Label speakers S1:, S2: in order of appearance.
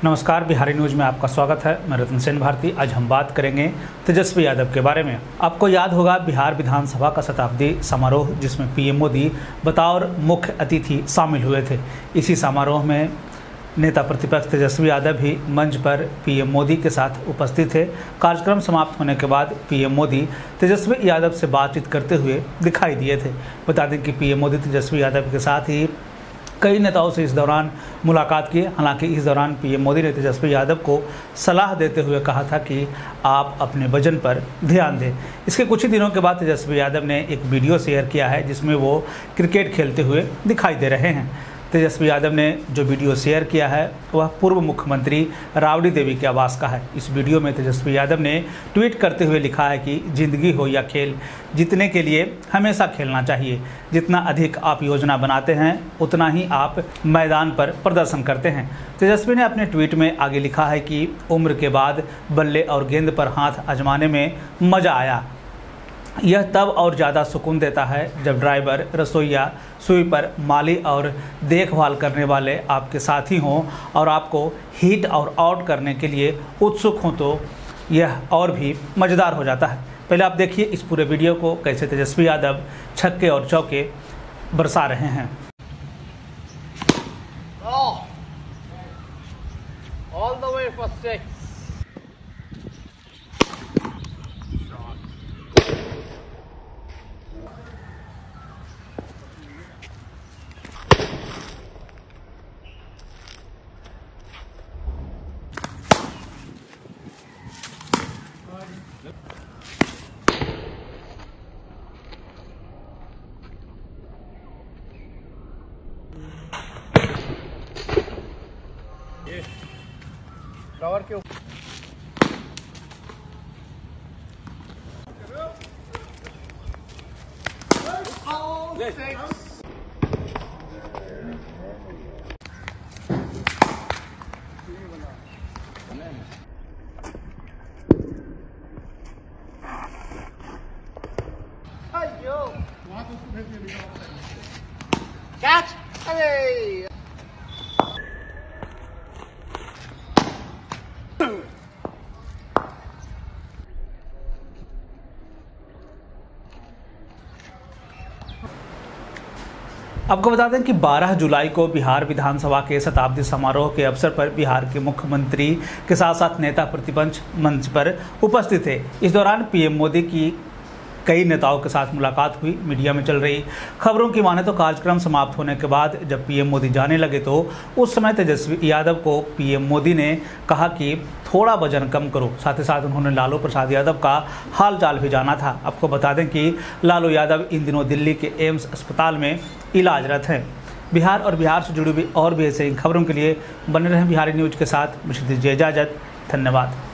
S1: नमस्कार, बिहारी न्यूज में आपका स्वागत है। मैं रतन सेन भारती। आज हम बात करेंगे तेजस्वी यादव के बारे में। आपको याद होगा बिहार विधानसभा का शताब्दी समारोह, जिसमें पीएम मोदी बतौर मुख्य अतिथि शामिल हुए थे। इसी समारोह में नेता प्रतिपक्ष तेजस्वी यादव भी मंच पर पीएम मोदी के साथ उपस्थित थे। कार्यक्रम समाप्त होने के बाद पीएम मोदी तेजस्वी यादव से बातचीत करते हुए दिखाई दिए थे। बता दें कि पीएम मोदी तेजस्वी यादव के साथ ही कई नेताओं से इस दौरान मुलाकात की। हालांकि इस दौरान पीएम मोदी ने तेजस्वी यादव को सलाह देते हुए कहा था कि आप अपने वजन पर ध्यान दें। इसके कुछ ही दिनों के बाद तेजस्वी यादव ने एक वीडियो शेयर किया है, जिसमें वो क्रिकेट खेलते हुए दिखाई दे रहे हैं। तेजस्वी यादव ने जो वीडियो शेयर किया है वह पूर्व मुख्यमंत्री राबड़ी देवी के आवास का है। इस वीडियो में तेजस्वी यादव ने ट्वीट करते हुए लिखा है कि जिंदगी हो या खेल, जीतने के लिए हमेशा खेलना चाहिए। जितना अधिक आप योजना बनाते हैं उतना ही आप मैदान पर प्रदर्शन करते हैं। तेजस्वी ने अपने ट्वीट में आगे लिखा है कि उम्र के बाद बल्ले और गेंद पर हाथ आजमाने में मज़ा आया। यह तब और ज़्यादा सुकून देता है जब ड्राइवर, रसोईया, स्वीपर, माली और देखभाल करने वाले आपके साथी हों और आपको हिट और आउट करने के लिए उत्सुक हों, तो यह और भी मज़ेदार हो जाता है। पहले आप देखिए इस पूरे वीडियो को, कैसे तेजस्वी यादव छक्के और चौके बरसा रहे हैं।
S2: All the way for 6. Cover के ऊपर कैच। अरे
S1: आपको बता दें कि 12 जुलाई को बिहार विधानसभा के शताब्दी समारोह के अवसर पर बिहार के मुख्यमंत्री के साथ साथ नेता प्रतिपक्ष मंच पर उपस्थित थे। इस दौरान पीएम मोदी की कई नेताओं के साथ मुलाकात हुई। मीडिया में चल रही खबरों की माने तो कार्यक्रम समाप्त होने के बाद जब पीएम मोदी जाने लगे तो उस समय तेजस्वी यादव को पीएम मोदी ने कहा कि थोड़ा वजन कम करो। साथ ही साथ उन्होंने लालू प्रसाद यादव का हाल चाल भी जाना था। आपको बता दें कि लालू यादव इन दिनों दिल्ली के एम्स अस्पताल में इलाजरत हैं। बिहार और बिहार से जुड़ी हुई और भी ऐसे खबरों के लिए बने रहें बिहारी न्यूज के साथ। मुझे दीजिए इजाज़त। धन्यवाद।